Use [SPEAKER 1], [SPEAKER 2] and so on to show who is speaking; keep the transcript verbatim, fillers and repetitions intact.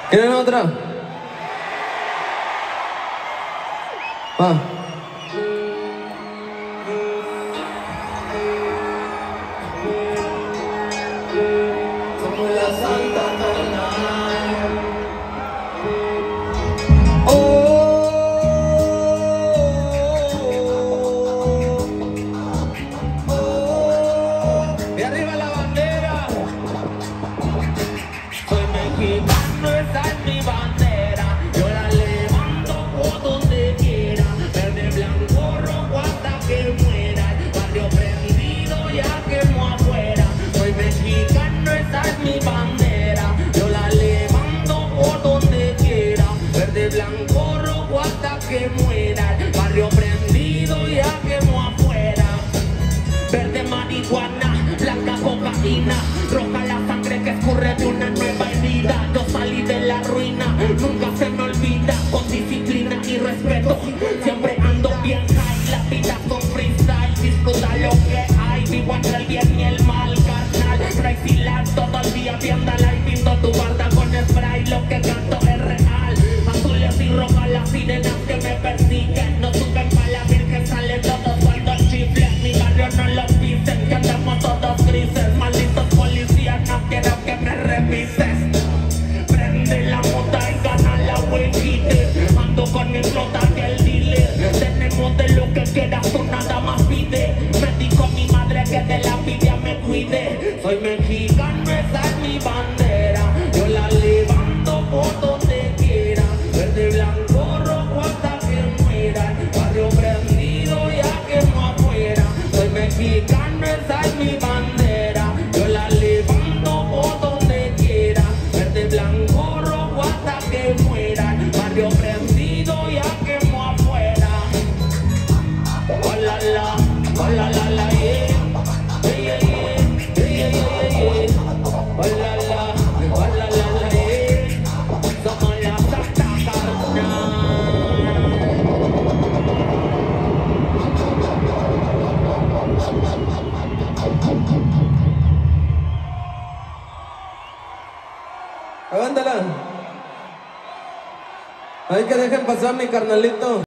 [SPEAKER 1] ¿Quieren otra? Va.
[SPEAKER 2] Somos la Santa Carnal.
[SPEAKER 1] Oh, oh, y arriba la bandera.
[SPEAKER 2] Soy mexicano, esa es mi bandera. Yo la levanto por donde quiera. Verde, blanco, rojo hasta que muera. El barrio prendido ya quemo afuera. Soy mexicano, esa es mi bandera. Yo la levanto por donde quiera. Verde, blanco, rojo hasta que muera. El barrio prendido ya quemo afuera. Verde marihuana, blanca cocaína, roja la sangre que escurre de una nueva herida. Yo salí de la ruina, nunca se me olvida, con disciplina y respeto. Siempre ando bien high, la vida son freestyle, disfruta lo que hay, vivo entre el bien y el mal, carnal. Traicionar todo el día viéndola y pinto tu barda con spray, lo que canto es real. Azules y rojas las sirenas que me persiguen, no suben pa' la virgen, sale todo sueldo el chifle. Mi barrio no lo pisen, que andamos todos grises. Malditos policías, no quiero que me revises. Prende la mota y gana la huequite. Ando con mi flota que el dealer. Tenemos de lo que quieras, tú nada más pide. Me dijo mi madre que de la envidia me cuide. Soy mexicano, esa es mi bandera. Yo la levanto por donde quiera. Verde, blanco, rojo hasta que muera. Barrio prendido ya quemo afuera. Soy mexicano, esa es mi bandera. Yo la levanto por donde quiera. Verde, blanco, rojo hasta que muera. Barrio prendido ya quemo afuera. Oh la la, oh la la la, yeah. Yeah, yeah, yeah, yeah, yeah, yeah. Oh la la, oh la la la, yeah. Somos la Santa Carnal.
[SPEAKER 1] Avándala. Hay que dejen pasar mi carnalito.